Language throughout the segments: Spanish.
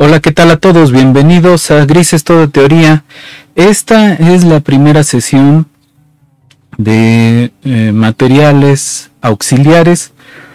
Hola, ¿qué tal a todos? Bienvenidos a Grises Todo Teoría. Esta es la primera sesión de materiales auxiliares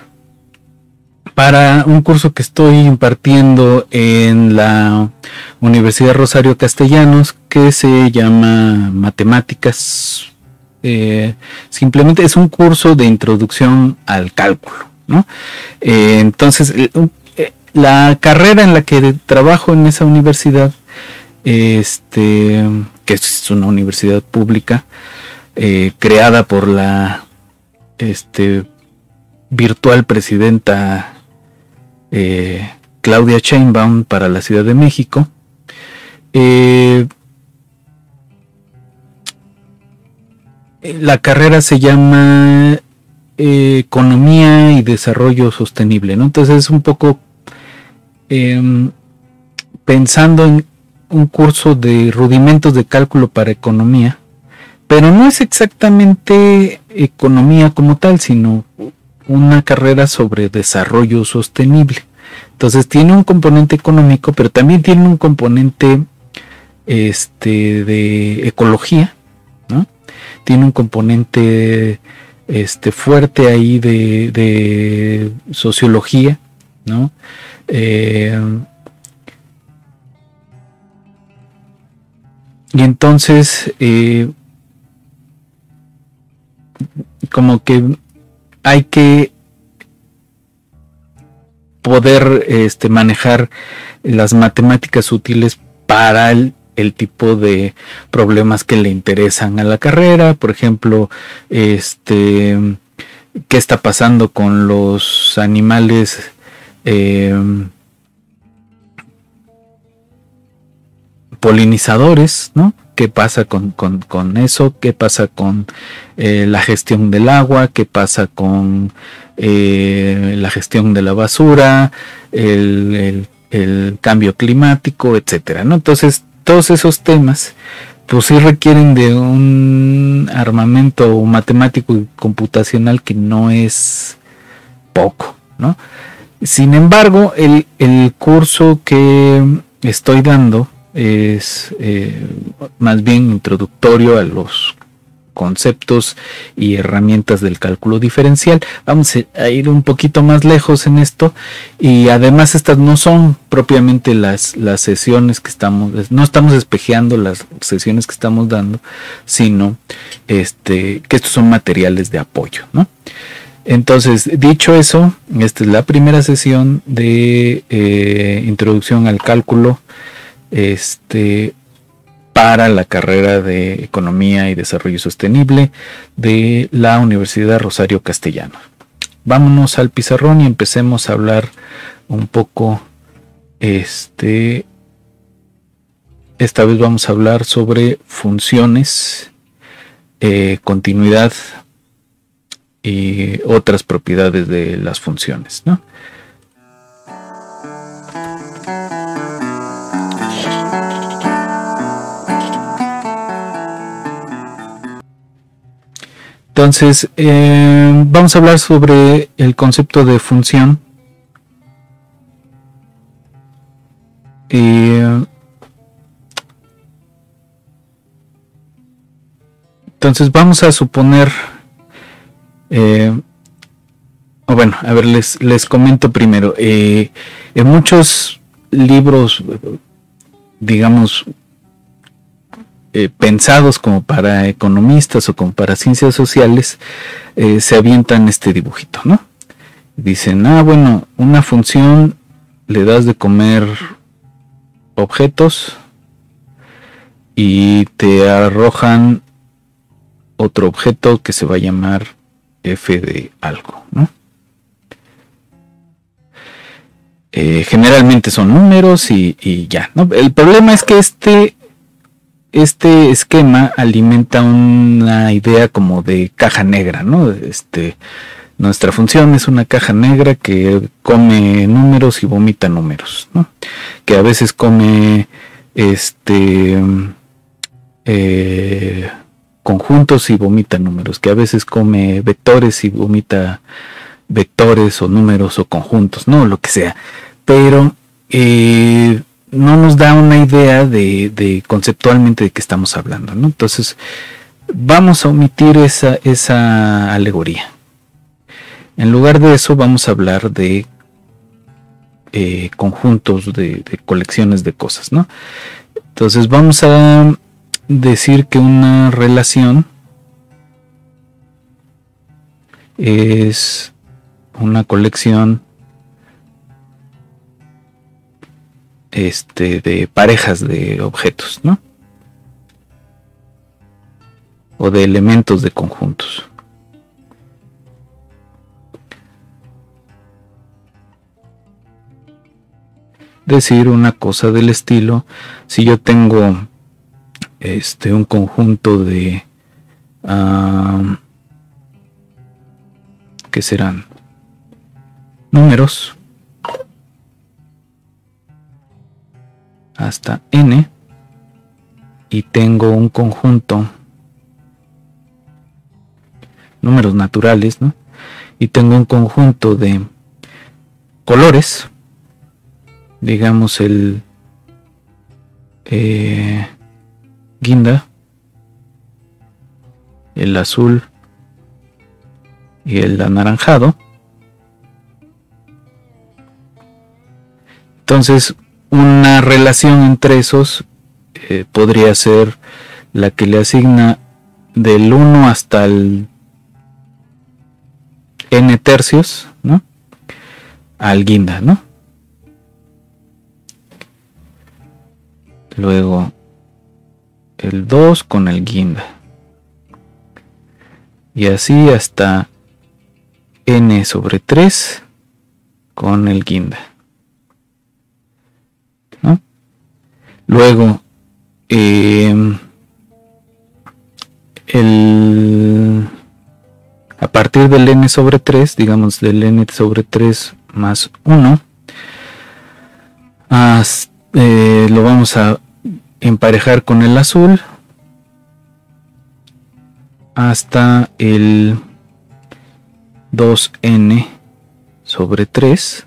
para un curso que estoy impartiendo en la Universidad Rosario Castellanos, que se llama Matemáticas. Simplemente es un curso de introducción al cálculo, ¿no? Entonces, la carrera en la que trabajo en esa universidad, que es una universidad pública, creada por la virtual presidenta Claudia Sheinbaum para la Ciudad de México. La carrera se llama Economía y Desarrollo Sostenible, ¿no? Entonces es un poco pensando en un curso de rudimentos de cálculo para economía, pero no es exactamente economía como tal, sino una carrera sobre desarrollo sostenible. Entonces tiene un componente económico, pero también tiene un componente de ecología, ¿no? Tiene un componente fuerte ahí de sociología, ¿no? Y entonces como que hay que poder manejar las matemáticas útiles para el tipo de problemas que le interesan a la carrera. Por ejemplo, qué está pasando con los animales polinizadores, ¿no? ¿Qué pasa con eso? ¿Qué pasa con la gestión del agua? ¿Qué pasa con la gestión de la basura? El cambio climático, etcétera, ¿no? Entonces, todos esos temas pues sí requieren de un armamento matemático y computacional que no es poco, ¿no? Sin embargo, el curso que estoy dando es más bien introductorio a los conceptos y herramientas del cálculo diferencial. Vamos a ir un poquito más lejos en esto, y además estas no son propiamente las sesiones que no estamos espejeando las sesiones que estamos dando, sino que estos son materiales de apoyo, ¿no? Entonces, dicho eso, esta es la primera sesión de introducción al cálculo para la carrera de Economía y Desarrollo Sostenible de la Universidad Rosario Castellanos. Vámonos al pizarrón y empecemos a hablar un poco. Esta vez vamos a hablar sobre funciones, continuidad y otras propiedades de las funciones, ¿no? Entonces, vamos a hablar sobre el concepto de función. Entonces, vamos a suponer, bueno, a ver, les comento primero. En muchos libros, digamos, pensados como para economistas o como para ciencias sociales, se avientan este dibujito, ¿no? Dicen, bueno, una función le das de comer objetos y te arrojan otro objeto que se va a llamar f de algo, ¿no? Generalmente son números y ya, ¿no? El problema es que este esquema alimenta una idea como de caja negra, ¿no? Nuestra función es una caja negra que come números y vomita números, ¿no? Que a veces come conjuntos y vomita números, que a veces come vectores y vomita vectores o números o conjuntos, no, lo que sea. Pero no nos da una idea de conceptualmente de qué estamos hablando, ¿no? Entonces vamos a omitir esa alegoría. En lugar de eso vamos a hablar de conjuntos de colecciones de cosas, ¿no? Entonces vamos a decir que una relación es una colección de parejas de objetos, ¿no? O de elementos de conjuntos. Decir una cosa del estilo: si yo tengo un conjunto de ¿qué serán? Números hasta n, y tengo un conjunto, números naturales, ¿no? Y tengo un conjunto de colores, digamos el guinda, el azul y el anaranjado. Entonces, una relación entre esos podría ser la que le asigna del 1 hasta el n tercios, ¿no? Al guinda, ¿no? Luego el 2 con el guinda, y así hasta n sobre 3 con el guinda, ¿no? Luego a partir del n sobre 3, digamos del n sobre 3 más 1, lo vamos a emparejar con el azul hasta el 2n sobre 3,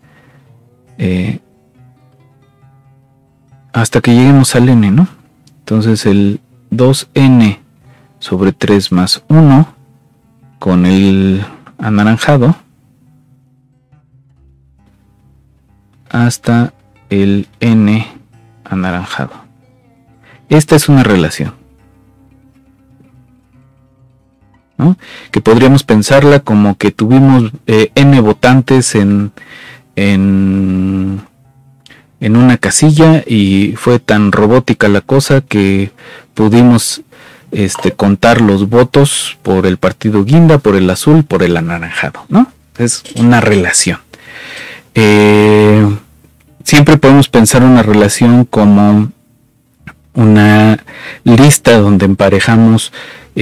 hasta que lleguemos al n, ¿no? Entonces el 2n sobre 3 más 1 con el anaranjado hasta el n anaranjado. Esta es una relación, ¿no? Que podríamos pensarla como que tuvimos n votantes en una casilla, y fue tan robótica la cosa que pudimos contar los votos por el partido guinda, por el azul, por el anaranjado, ¿no? Es una relación. Siempre podemos pensar una relación como una lista donde emparejamos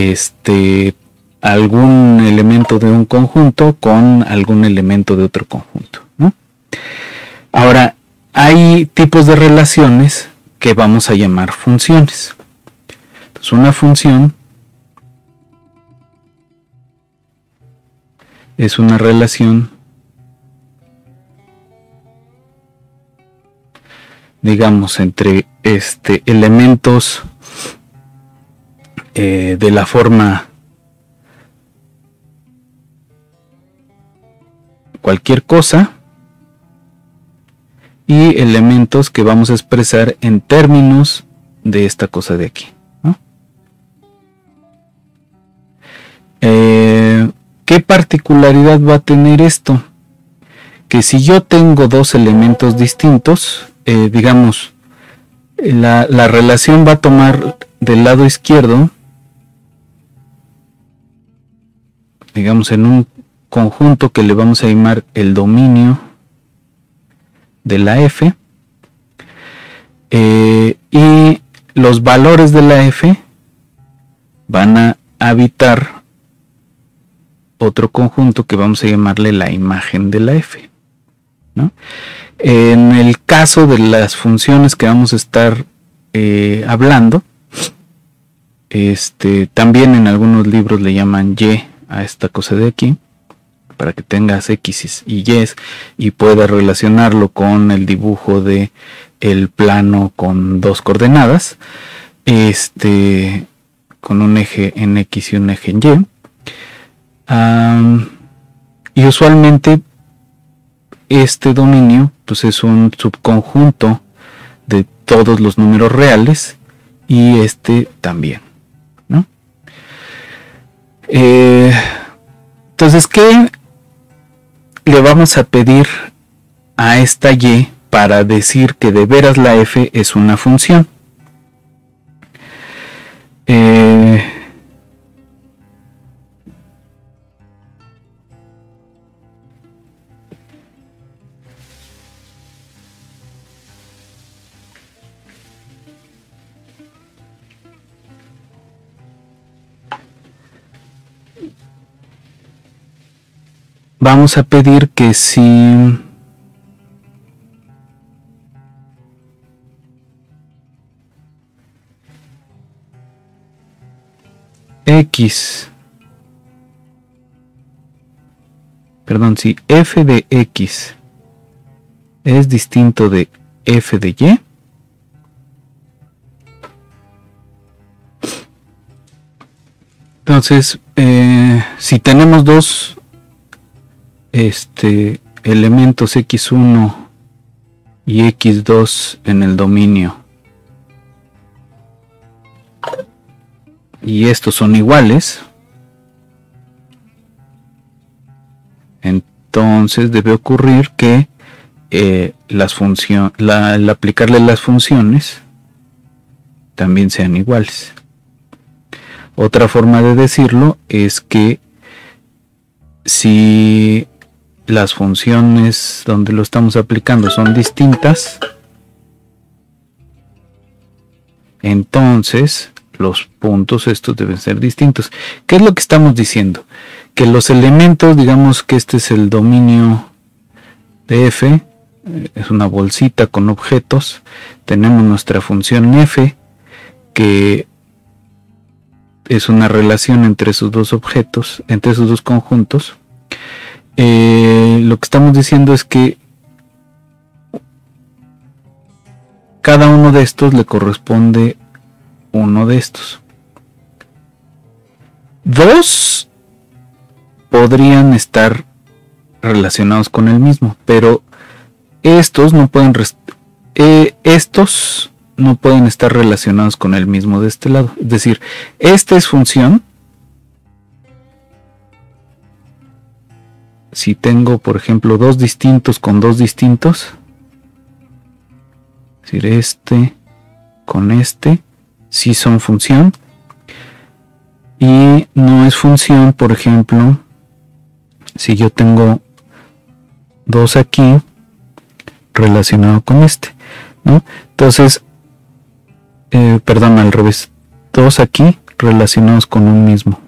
algún elemento de un conjunto con algún elemento de otro conjunto, ¿no? Ahora, hay tipos de relaciones que vamos a llamar funciones. Entonces, una función es una relación, digamos, entre elementos de la forma cualquier cosa, y elementos que vamos a expresar en términos de esta cosa de aquí, ¿no? ¿Qué particularidad va a tener esto? Que si yo tengo dos elementos distintos, digamos, la relación va a tomar del lado izquierdo, digamos, en un conjunto que le vamos a llamar el dominio de la f, y los valores de la f van a habitar otro conjunto que vamos a llamarle la imagen de la f, ¿no? En el caso de las funciones que vamos a estar hablando, también en algunos libros le llaman y a esta cosa de aquí, para que tengas X y Y y puedas relacionarlo con el dibujo de el plano con dos coordenadas, con un eje en X y un eje en Y. Y usualmente este dominio pues es un subconjunto de todos los números reales y también, ¿no? Entonces, ¿qué le vamos a pedir a esta Y para decir que de veras la f es una función? Vamos a pedir que si si f de x es distinto de f de y, entonces si tenemos dos elementos x1 y x2 en el dominio y estos son iguales, entonces debe ocurrir que al aplicarle las funciones también sean iguales. Otra forma de decirlo es que si las funciones donde lo estamos aplicando son distintas, entonces los puntos estos deben ser distintos. ¿Qué es lo que estamos diciendo? Que los elementos, digamos que este es el dominio de f, es una bolsita con objetos, tenemos nuestra función f, que es una relación entre esos dos objetos, entre esos dos conjuntos. Lo que estamos diciendo es que cada uno de estos le corresponde uno de estos. Dos podrían estar relacionados con el mismo, pero estos no pueden estar relacionados con el mismo de este lado. Es decir, esta es función. Si tengo, por ejemplo, dos distintos con dos distintos, es decir, este con este, sí son función. Y no es función, por ejemplo, si yo tengo dos aquí relacionado con este, ¿no? Entonces, perdón, al revés, dos aquí relacionados con un mismo.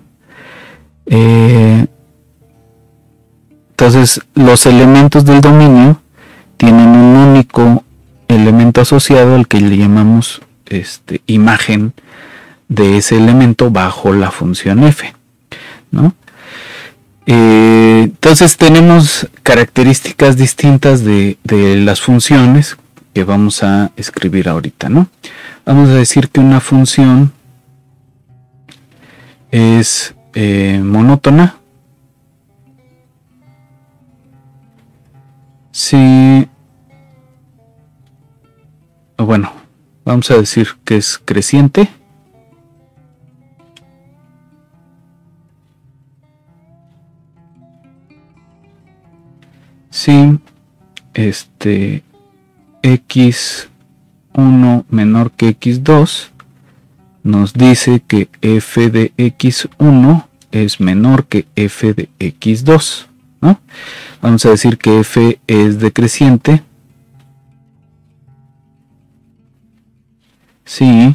Entonces, los elementos del dominio tienen un único elemento asociado al que le llamamos imagen de ese elemento bajo la función f, ¿no? Entonces tenemos características distintas de las funciones que vamos a escribir ahorita, ¿no? Vamos a decir que una función es monótona si, bueno, vamos a decir que es creciente si x1 menor que x2 nos dice que f de x1 es menor que f de x2, ¿no? Vamos a decir que f es decreciente si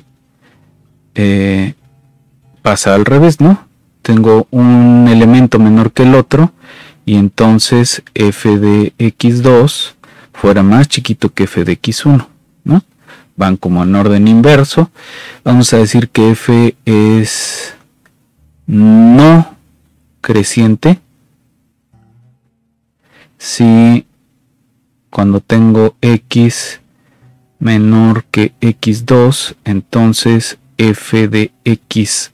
pasa al revés, ¿no? Tengo un elemento menor que el otro y entonces f de x2 fuera más chiquito que f de x1, ¿no? Van como en orden inverso. Vamos a decir que f es no creciente si cuando tengo x menor que x2, entonces f de x2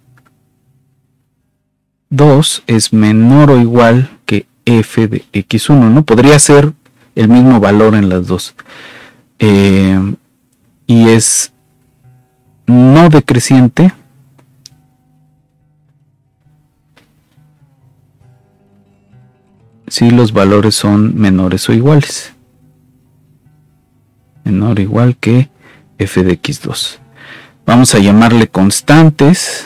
es menor o igual que f de x1, ¿no? Podría ser el mismo valor en las dos. Y es no decreciente si los valores son menores o iguales. Menor o igual que f de x2. Vamos a llamarle constantes.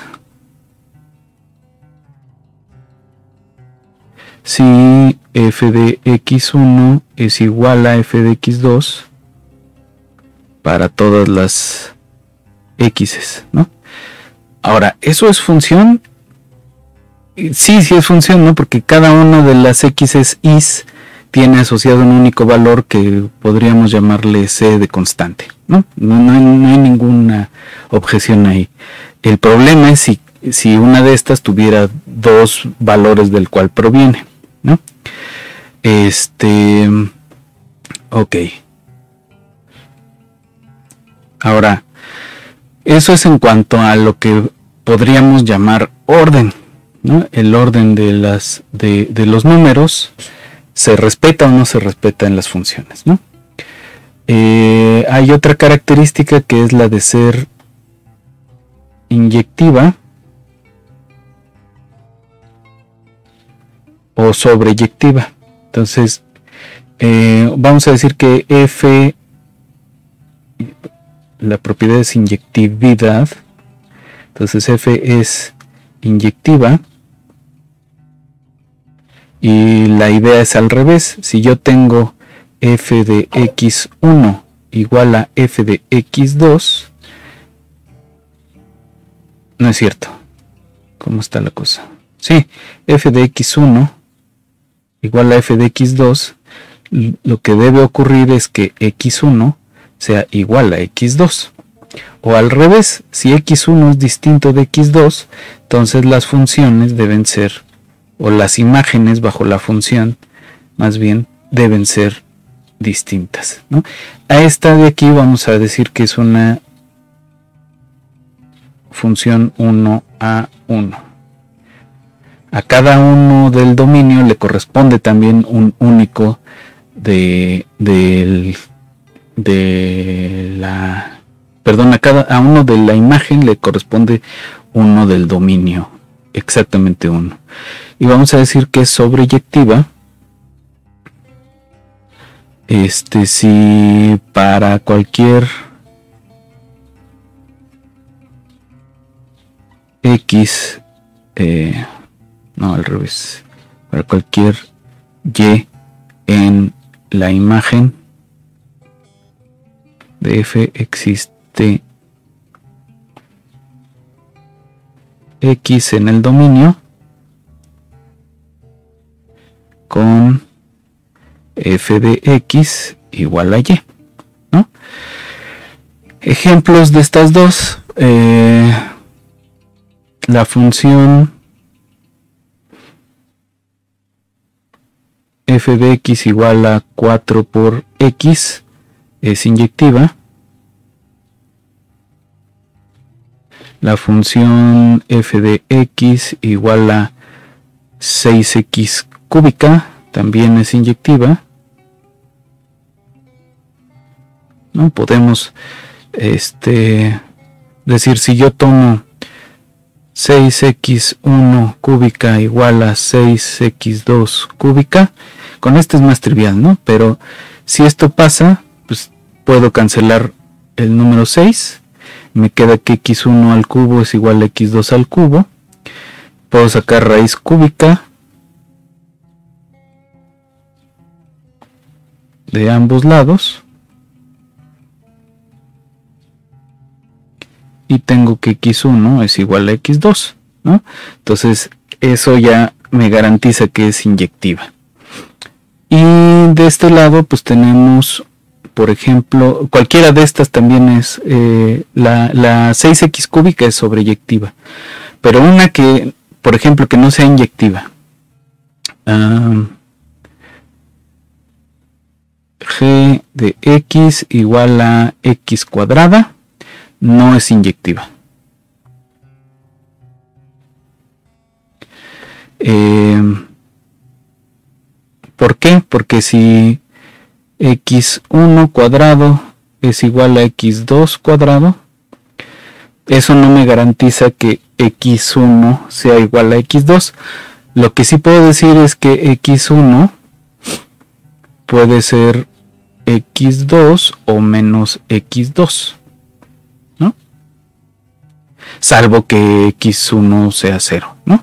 Si f de x1 es igual a f de x2 para todas las x's, ¿no? Ahora, ¿eso es función? Sí es función, ¿no? Porque cada una de las x's is tiene asociado un único valor que podríamos llamarle c de constante, ¿no? No hay ninguna objeción ahí. El problema es si una de estas tuviera dos valores del cual proviene, ¿no? Ok. Ahora, eso es en cuanto a lo que podríamos llamar orden, ¿no? El orden de los números se respeta o no se respeta en las funciones, ¿no? Hay otra característica que es la de ser inyectiva o sobreyectiva. Entonces, vamos a decir que f, la propiedad es inyectividad. Entonces f es inyectiva. Y la idea es al revés. Si yo tengo f de x1 igual a f de x2, no es cierto. ¿Cómo está la cosa? Sí, f de x1 igual a f de x2, lo que debe ocurrir es que x1 sea igual a x2. O al revés, si x1 es distinto de x2, entonces las funciones deben ser, o las imágenes bajo la función, más bien, deben ser distintas, ¿no? A esta de aquí vamos a decir que es una función 1 a 1. A cada uno del dominio le corresponde también un único a uno de la imagen le corresponde uno del dominio, exactamente uno. Y vamos a decir que es sobreyectiva si para cualquier x, no, al revés, para cualquier y en la imagen de f existe x en el dominio con f de x igual a y, ¿no? Ejemplos de estas dos, la función f de x igual a 4 por x es inyectiva. La función f de x igual a 6x cúbica también es inyectiva, ¿no? Podemos decir, si yo tomo 6x1 cúbica igual a 6x2 cúbica, con esto es más trivial, ¿no? Pero si esto pasa, pues puedo cancelar el número 6, me queda que x1 al cubo es igual a x2 al cubo, puedo sacar raíz cúbica de ambos lados y tengo que x1 es igual a x2, ¿no? Entonces eso ya me garantiza que es inyectiva. Y de este lado pues tenemos, por ejemplo, cualquiera de estas también es, la 6x cúbica es sobreyectiva, pero una que, por ejemplo, que no sea inyectiva, g de x igual a x cuadrada no es inyectiva. ¿Por qué? Porque si x1 cuadrado es igual a x2 cuadrado, eso no me garantiza que x1 sea igual a x2. Lo que sí puedo decir es que x1 puede ser x2 o menos x2, ¿no? Salvo que x1 sea 0, ¿no?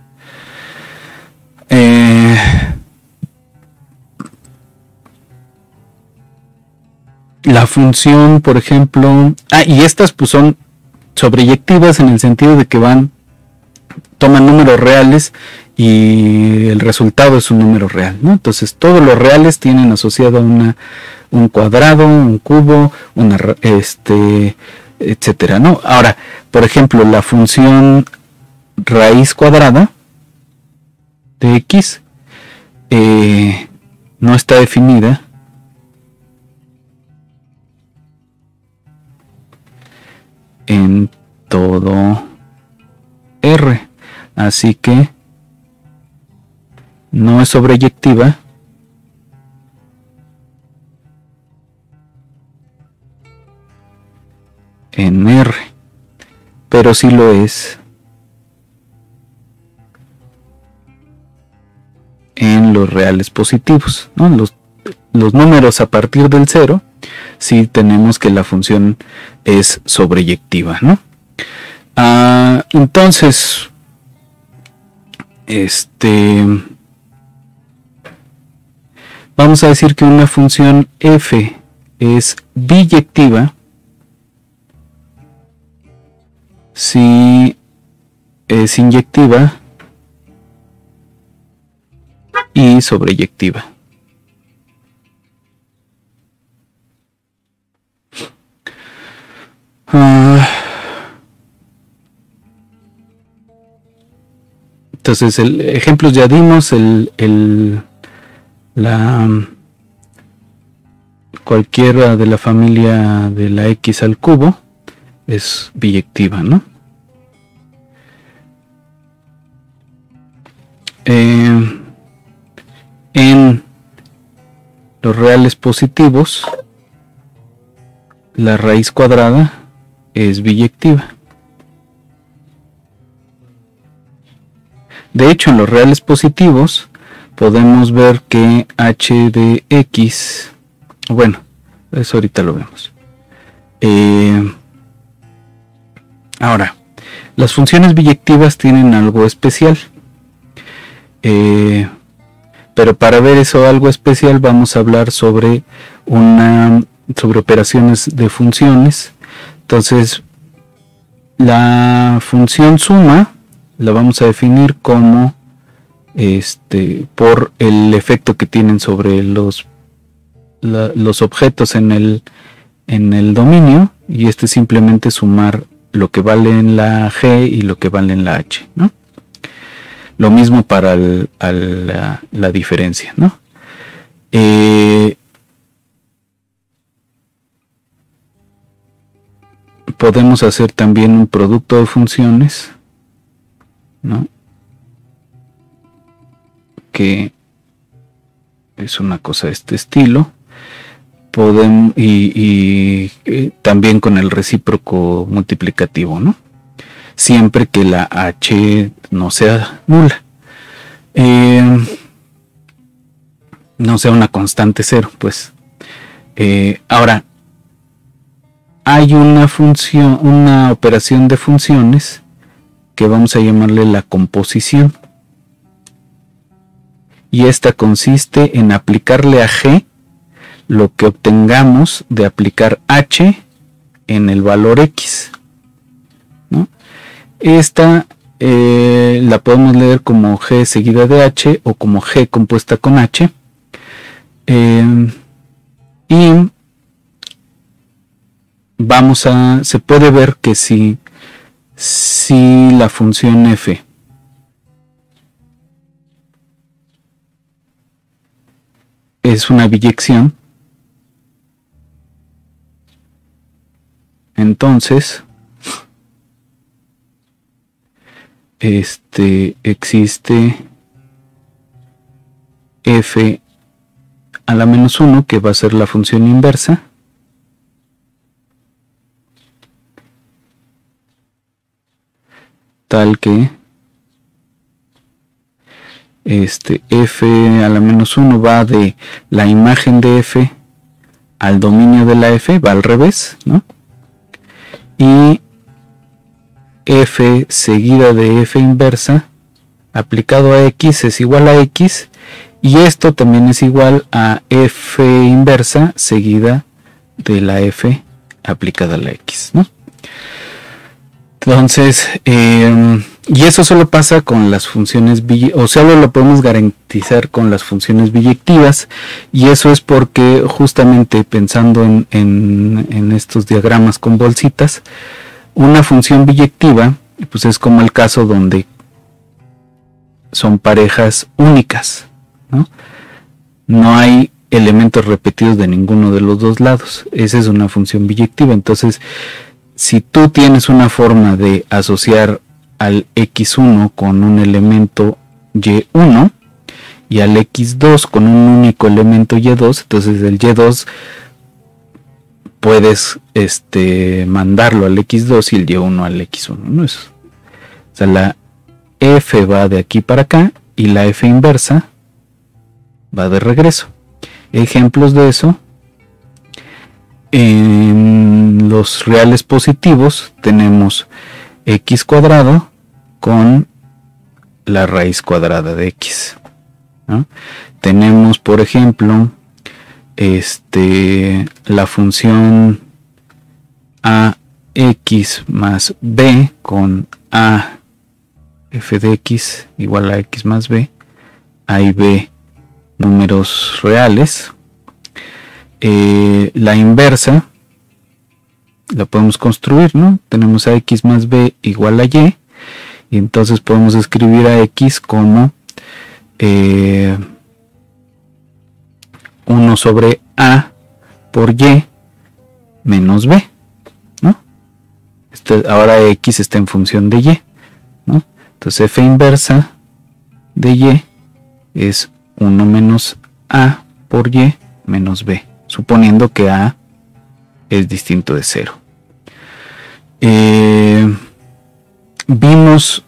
La función, por ejemplo, y estas pues son sobreyectivas en el sentido de que toman números reales y el resultado es un número real, ¿no? Entonces todos los reales tienen asociado un cuadrado, un cubo, etcétera, ¿no? Ahora, por ejemplo, la función raíz cuadrada de x no está definida en todo R, así que no es sobreyectiva en R, pero sí lo es en los reales positivos, ¿no? Los números a partir del 0, sí tenemos que la función es sobreyectiva, ¿no? Entonces, vamos a decir que una función f es biyectiva si es inyectiva y sobreyectiva. Entonces, ejemplos ya dimos, cualquiera de la familia de la x al cubo es biyectiva, ¿no? En los reales positivos, la raíz cuadrada es biyectiva. De hecho, en los reales positivos podemos ver que h de x, bueno, eso ahorita lo vemos. Ahora, las funciones biyectivas tienen algo especial. Pero para ver eso algo especial vamos a hablar sobre operaciones de funciones. Entonces, la función suma la vamos a definir como por el efecto que tienen sobre los objetos en el dominio, y simplemente sumar lo que vale en la g y lo que vale en la h, ¿no? Lo mismo para la diferencia, ¿no? Podemos hacer también un producto de funciones, ¿no? Que es una cosa de este estilo. Podemos y también con el recíproco multiplicativo, ¿no? Siempre que la h no sea nula, no sea una constante cero, pues. Ahora, hay una operación de funciones que vamos a llamarle la composición, y esta consiste en aplicarle a g lo que obtengamos de aplicar h en el valor x, ¿no? Esta la podemos leer como g seguida de h o como g compuesta con h, y se puede ver que si la función f es una biyección, entonces existe f a la menos 1, que va a ser la función inversa, tal que f a la menos 1 va de la imagen de f al dominio de la f, va al revés, ¿no? Y f seguida de f inversa aplicado a x es igual a x, y esto también es igual a f inversa seguida de la f aplicada a la x, ¿no? Entonces, y eso solo pasa con las funciones o solo lo podemos garantizar con las funciones biyectivas, y eso es porque justamente pensando en estos diagramas con bolsitas, una función biyectiva pues es como el caso donde son parejas únicas, ¿no? No hay elementos repetidos de ninguno de los dos lados. Esa es una función biyectiva. Entonces, si tú tienes una forma de asociar al x1 con un elemento y1 y al x2 con un único elemento y2, entonces el y2 puedes mandarlo al x2 y el y1 al x1, ¿no? O sea, la f va de aquí para acá y la f inversa va de regreso. Ejemplos de eso: en los reales positivos tenemos x cuadrado con la raíz cuadrada de x, ¿no? Tenemos, por ejemplo, la función ax más b con a f de x igual a x más b, a y b números reales. La inversa la podemos construir, ¿no? Tenemos a x más b igual a y, y entonces podemos escribir a x como 1 sobre a por y menos b, ¿no? Ahora x está en función de y, ¿no? Entonces f inversa de y es 1 menos a por y menos b, suponiendo que a es distinto de 0. Vimos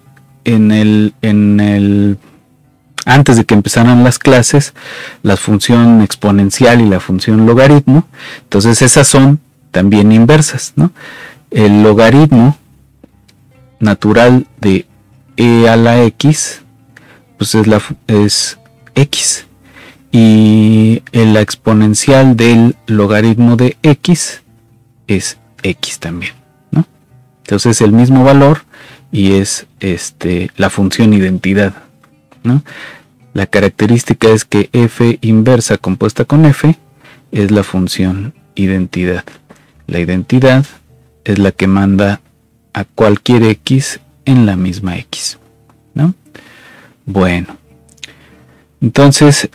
antes de que empezaran las clases, la función exponencial y la función logaritmo. Entonces esas son también inversas, ¿no? El logaritmo natural de e a la x pues es x, y la exponencial del logaritmo de x es x también, ¿no? Entonces el mismo valor y es la función identidad, ¿no? La característica es que f inversa compuesta con f es la función identidad. La identidad es la que manda a cualquier x en la misma x, ¿no? Bueno, entonces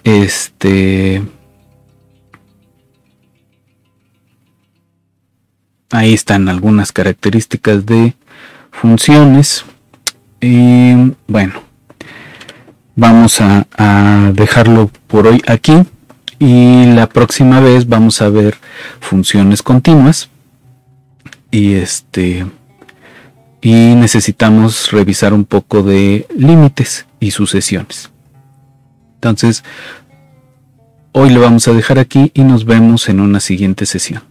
ahí están algunas características de funciones. Y bueno, vamos a dejarlo por hoy aquí, y la próxima vez vamos a ver funciones continuas, y necesitamos revisar un poco de límites y sucesiones. Entonces, hoy lo vamos a dejar aquí y nos vemos en una siguiente sesión.